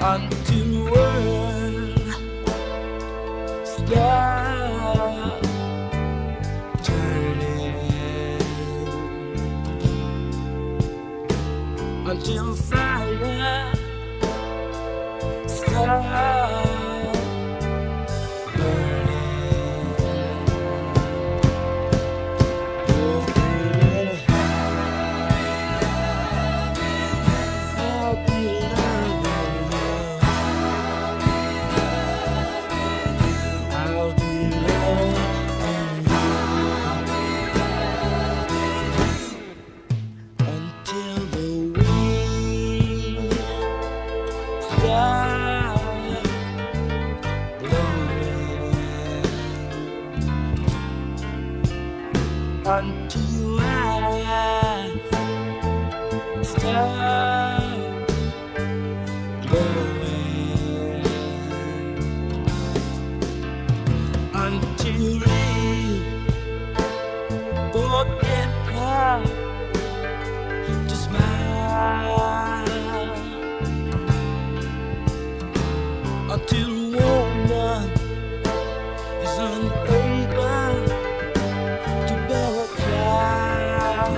until the world stop turning, until fire stop burning. Oh baby, I'll be loving you. I'll be loving you until the wind stops blowing, until I stop blowing, until we forget how to smile, until woman is unable to bear a child.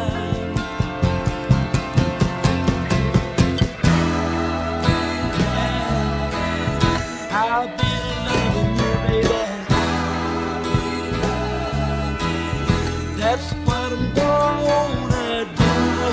I'll be loving you, baby. That's what I'm gonna do.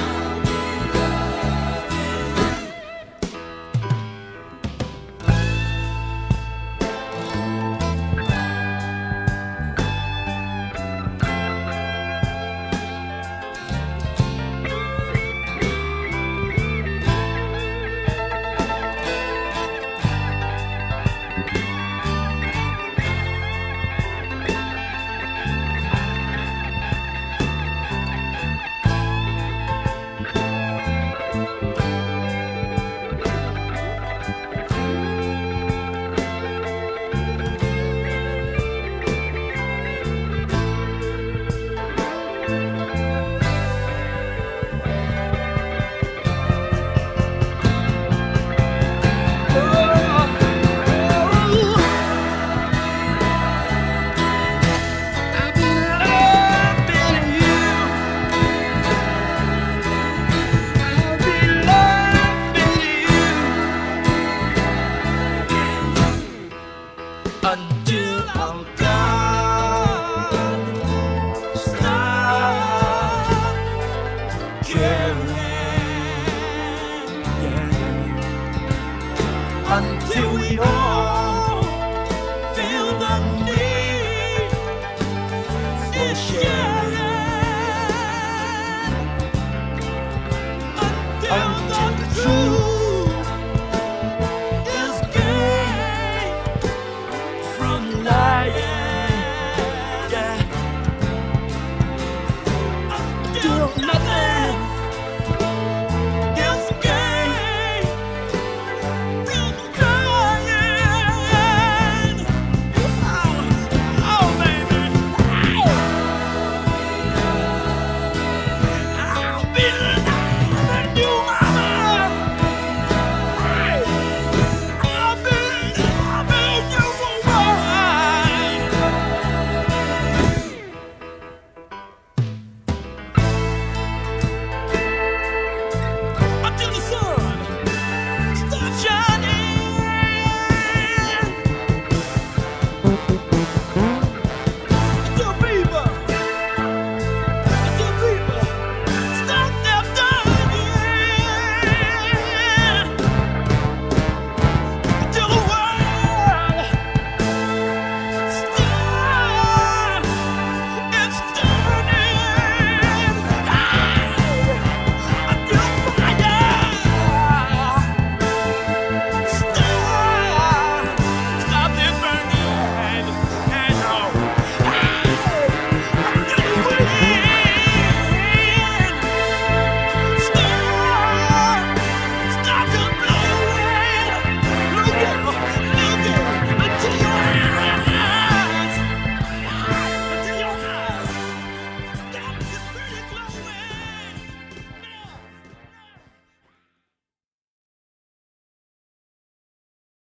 Until I'm gone, stop caring, yeah. Until we all feel the need for sharing.